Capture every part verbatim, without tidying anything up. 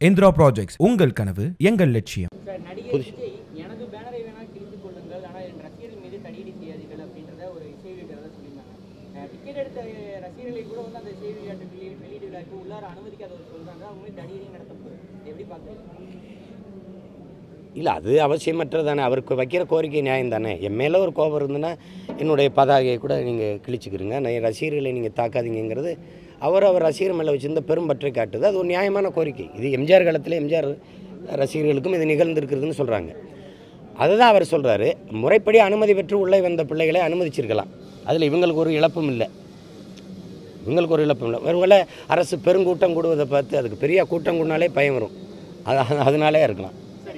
Indira projects உங்கள் கனவு எங்கள் லட்சியம். நடிகர் விஜய் எனது பேனரை வேணா கிழித்துக் கொள்ளுங்கள், ஆனால் என் ரசிகர்கள் மீது தடியடி செய்யாதீர்கள் அப்படின்றத ஒரு இசை வெளியீட்டாளர் சொல்லியிருந்தாங்க. டிக்கெட் எடுத்த ரசிகர்களை கூட வந்து அந்த இசை வெளியீட்டு வெளியீட்டு விழாக்கு உள்ளார அனுமதிக்காதவர் சொல்றாங்க. அவங்க தடியடி நடத்தப்படுது. எப்படி பார்க்குறீங்க? இல்லை, அது அவசியமற்றதானே. அவருக்கு வைக்கிற கோரிக்கை நியாயம் தானே. என் மேலே ஒரு கோபம் இருந்ததுன்னா என்னுடைய பதாகையை கூட நீங்கள் கிழிச்சிக்கிறீங்க, நான் ரசிகர்களை நீங்கள் தாக்காதீங்கிறது அவர் அவர் ரசிகர் மேலே வச்சுருந்த பெரும்பற்றை காட்டுது. அது ஒரு நியாயமான கோரிக்கை. இது எம்ஜிஆர் காலத்தில் எம்ஜிஆர் ரசிகர்களுக்கும் இது நிகழ்ந்திருக்கிறதுன்னு சொல்கிறாங்க. அதுதான் அவர் சொல்கிறாரு. முறைப்படி அனுமதி பெற்று உள்ளே வந்த பிள்ளைகளை அனுமதிச்சிருக்கலாம். அதில் இவங்களுக்கு ஒரு இழப்பும் இல்லை, இவங்களுக்கு ஒரு இழப்பும் இல்லை. ஒருவேளை அரசு பெருங்கூட்டம் கூடுவதை பார்த்து அதுக்கு பெரிய கூட்டம் கூடினாலே பயம் வரும், அது அதனாலே இருக்கலாம்.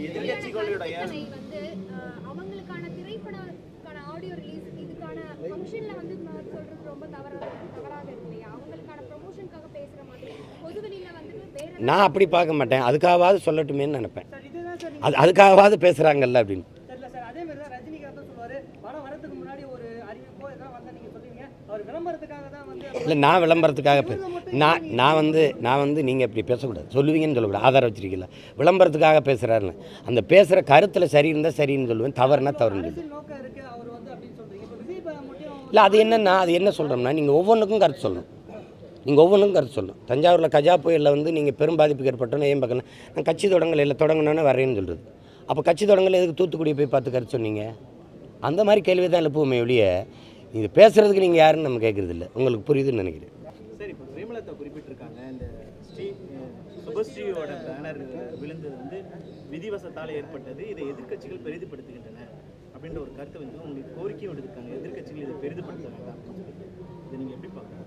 நான் அப்படி பார்க்க மாட்டேன், அதுக்காகவாது சொல்லட்டுமேன்னு நினைப்பேன். அது அதுக்காகவாது பேசுகிறாங்கல்ல அப்படின்னு. இல்லை, நான் விளம்பரத்துக்காக பே நான் நான் வந்து நான் வந்து நீங்கள் இப்படி பேசக்கூடாது, சொல்லுவீங்கன்னு சொல்லக்கூடாது. ஆதாரம் வச்சிருக்கீங்களா? விளம்பரத்துக்காக பேசுகிறாருன்னு அந்த பேசுகிற கருத்தில் சரி இருந்தால் சரின்னு சொல்லுவேன், தவறுனா தவறுன்னு சொல்லுவேன். இல்லை, அது என்னென்னா அது என்ன சொல்கிறோம்னா, நீங்கள் ஒவ்வொன்றுக்கும் கருத்து சொல்லணும். நீங்கள் ஒவ்வொன்றுக்கும் கருத்து சொல்லணும். தஞ்சாவூரில் கஜா புயலில் வந்து நீங்கள் பெரும் பாதிப்புக்கு ஏற்பட்டோன்னு ஏன் பார்க்கலாம், நான் கட்சி தொடங்கல இல்லை தொடங்கினோன்னே வரேன்னு சொல்கிறது. அப்போ கட்சி தொடங்கல எதுக்கு தூத்துக்குடியை போய் பார்த்து கருத்து சொன்னீங்க? அந்த மாதிரி கேள்வி தான் எழுப்புமே ஒழிய இது பேசுகிறதுக்கு நீங்கள் யாருன்னு நம்ம கேட்குறது இல்லை. உங்களுக்கு புரியுதுன்னு நினைக்கிறேன். சரி, இப்போ பிரேமலதா குறிப்பிட்டிருக்காங்க, இந்த ஸ்ரீ சுபஸ்ரீயோட பேனர் விழுந்தது வந்து விதிவசத்தால் ஏற்பட்டது, இதை எதிர்க்கட்சிகள் பெரிதுபடுத்துகின்றன அப்படின்ற ஒரு கருத்தை வந்து உங்களுக்கு கோரிக்கையும் எடுத்திருக்காங்க. எதிர்க்கட்சிகள் இதை பெரிதுபடுத்த வேண்டாம், இதை நீங்கள் எப்படி பார்க்குறீங்க?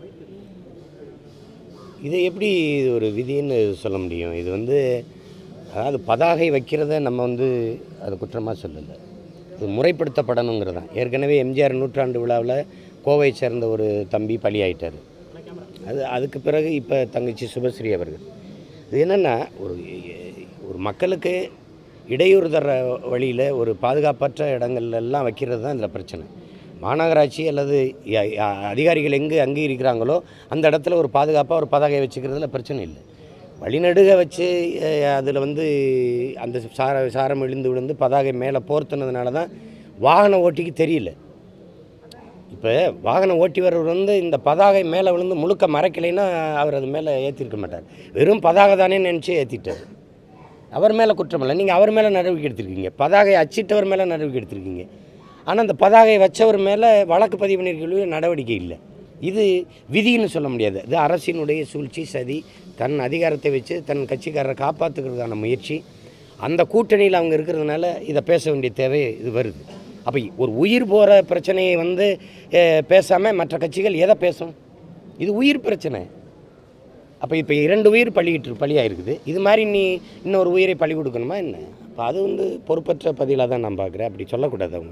இதை எப்படி இது ஒரு விதின்னு சொல்ல முடியும்? இது வந்து அதாவது பதாகை வைக்கிறத நம்ம வந்து அது குற்றமாக சொல்லலை, இது முறைப்படுத்தப்படணுங்கிறது தான். ஏற்கனவே எம்ஜிஆர் நூற்றாண்டு விழாவில் கோவை சேர்ந்த ஒரு தம்பி பலியாயிட்டார். அது அதுக்கு பிறகு இப்போ தங்கச்சி சுபஸ்ரீ அவர்கள். இது என்னென்னா ஒரு ஒரு மக்களுக்கு இடையூறு தர வழியில் ஒரு பாதுகாப்பற்ற இடங்கள்லாம் வைக்கிறது தான் இதில் பிரச்சனை. மாநகராட்சி அல்லது அதிகாரிகள் எங்கே அங்கீகரிக்கிறாங்களோ அந்த இடத்துல ஒரு பாதுகாப்பாக ஒரு பதாகை வச்சுக்கிறதுல பிரச்சனை இல்லை. வழிநடுக வச்சு அதில் வந்து அந்த சார சாரம் விழுந்து விழுந்து பதாகை மேலே போர்த்துனதுனால தான் வாகன ஓட்டிக்கு தெரியல. இப்போ வாகன ஓட்டி வரவர் வந்து இந்த பதாகை மேலே விழுந்து முழுக்க மறைக்கலைன்னா அவர் அது மேலே ஏற்றிருக்க மாட்டார். வெறும் பதாகை தானே நினச்சி ஏற்றிட்டார். அவர் மேலே குற்றம் இல்லை. நீங்கள் அவர் மேலே நடவடிக்கை எடுத்திருக்கீங்க, பதாகை அச்சிட்டவர் மேலே நடவடிக்கை எடுத்திருக்கீங்க. ஆனால் அந்த பதாகை வச்சவர் மேலே வழக்கு பதிவு பண்ணியிருக்க நடவடிக்கை இல்லை. இது விதின்னு சொல்ல முடியாது. இது அரசினுடைய சூழ்ச்சி, சதி, தன் அதிகாரத்தை வச்சு தன் கட்சிக்காரரை காப்பாற்றுக்கிறதுக்கான முயற்சி. அந்த கூட்டணியில் அவங்க இருக்கிறதுனால இதை பேச வேண்டிய தேவை இது வருது. அப்போ ஒரு உயிர் போகிற பிரச்சனையை வந்து பேசாமல் மற்ற கட்சிகள் எதை பேசும்? இது உயிர் பிரச்சனை. அப்போ இப்போ இரண்டு உயிர் பழிக்கிட்டு பழியாயிருக்குது. இது மாதிரி நீ இன்னொரு உயிரை பழி கொடுக்கணுமா என்ன? அப்போ அது வந்து பொறுப்பற்ற பதிலாக தான் நான் பார்க்குறேன். அப்படி சொல்லக்கூடாது. அவங்க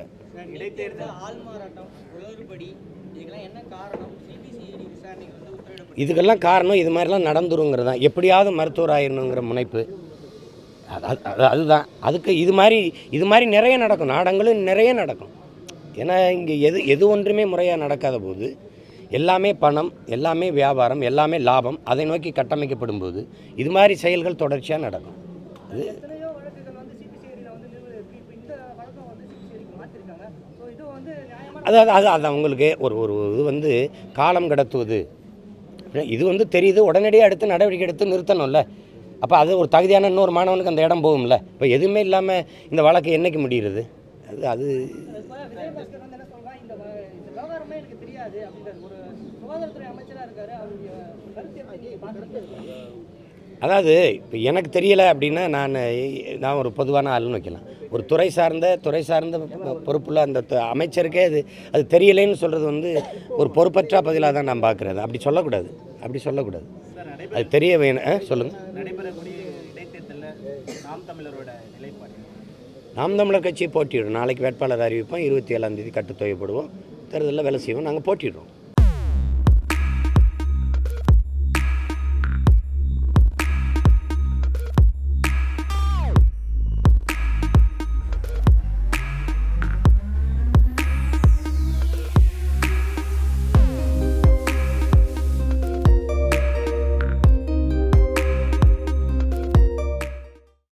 இதுக்கெல்லாம் காரணம் இது மாதிரிலாம் நடந்துருங்கிறது தான். எப்படியாவது மருத்துவர் ஆயிடணுங்கிற முனைப்பு அதுதான். அதுக்கு இது மாதிரி இது மாதிரி நிறைய நடக்கும், நாடங்களும் நிறைய நடக்கும். ஏன்னா இங்கே எது எது ஒன்றுமே முறையாக நடக்காத போது எல்லாமே பணம், எல்லாமே வியாபாரம், எல்லாமே லாபம், அதை நோக்கி கட்டமைக்கப்படும் போது இது மாதிரி செயல்கள் தொடர்ச்சியாக நடக்கும். அது அதாவது அது அது அவங்களுக்கு ஒரு ஒரு இது வந்து காலம் கடத்துவது இது வந்து தெரியுது, உடனடியாக எடுத்து நடவடிக்கை எடுத்து நிறுத்தணும்ல. அப்போ அது ஒரு தகுதியான இன்னொரு மாணவனுக்கு அந்த இடம் போகும்ல. இப்போ எதுவுமே இல்லாமல் இந்த வழக்கு என்னைக்கு முடிகிறது? அது அது அதாவது இப்போ எனக்கு தெரியலை அப்படின்னா நான் நான் ஒரு பொதுவான ஆளுன்னு வைக்கலாம். ஒரு துறை சார்ந்த துறை சார்ந்த பொறுப்புள்ள அந்த அமைச்சருக்கே அது அது தெரியலைன்னு சொல்கிறது வந்து ஒரு பொறுப்பற்ற பதிலாக தான் நான் பார்க்குறது. அப்படி சொல்லக்கூடாது, அப்படி சொல்லக்கூடாது. அது தெரிய வேணும். சொல்லுங்கள். நாம் தமிழர் கட்சியை போட்டிடுறோம். நாளைக்கு வேட்பாளர் அறிவிப்போம். இருபத்தி ஏழாம் தேதி கட்டுத்தொகை போடுவோம். தேர்தலில் வேலை செய்வோம். நாங்கள் போட்டிடுறோம்.